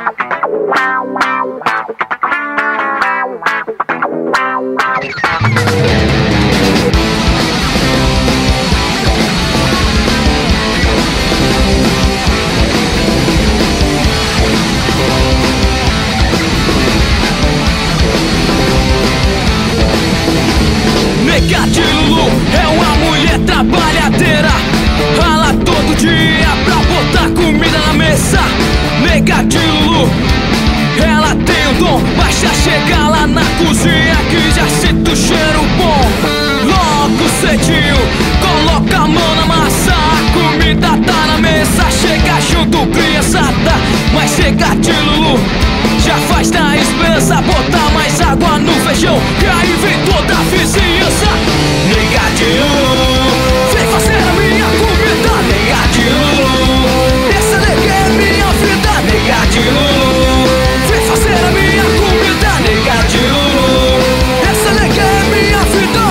Nega de Lulu é uma mulher trabalhadeira, rala todo dia pra botar comida na mesa. Nega de Lulu, ela tem o dom, basta chegar lá na cozinha que já sinto o cheiro bom. Logo cedinho, coloca a mão na massa, a comida tá na mesa. Chega junto, criançada, mas chega de Lulu já faz da esperança botar mais água no feijão, que aí vem toda a vizinhança. Nega de Lulu, vem fazer a minha comida. Nega de Lulu, essa nega é minha vida. Nega de Lulu, vem fazer a minha comida. Nega de Lulu, essa nega é minha vida.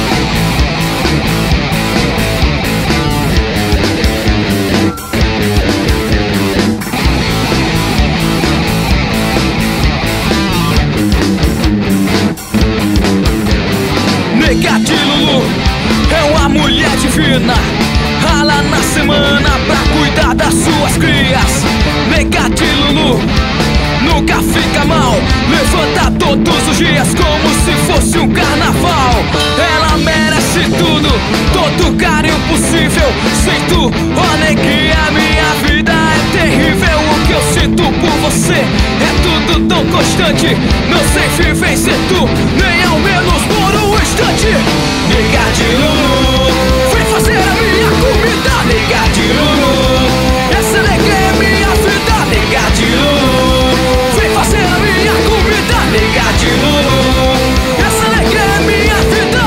Nega de Lulu é uma mulher divina, rala na semana pra cuidar das suas crias. Nega de Lulu nunca fica mal, levanta todos os dias como se fosse um carnaval. Ela merece tudo, todo o carinho possível. Sinto, ó neguinha, minha vida é terrível. O que eu sinto por você é tudo tão constante, não sei viver sem tu, nem ao menos por um instante. Nega de Lulu, vem fazer a minha comida. Nega de Lulu, essa nega é minha vida. Nega de Lulu, vem fazer a minha comida. Nega de Lulu, essa nega é minha vida.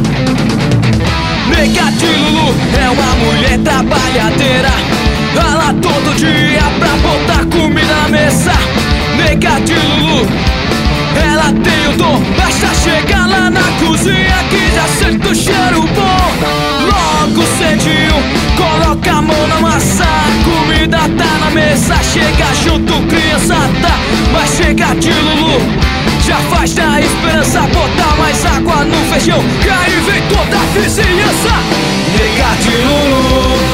Nega de Lulu é uma mulher trabalhadeira, rala todo dia pra botar comida na mesa. Nega de Lulu, ela tem o dom, basta chegar lá na cozinha que já sente o cheiro bom. Logo cedinho, coloca a mão na massa, a comida tá na mesa. Chega junto, criançada, mas chega de Lulu já faz da esperança botar mais água no feijão, que aí vem toda a vizinhança. Nega de Lulu,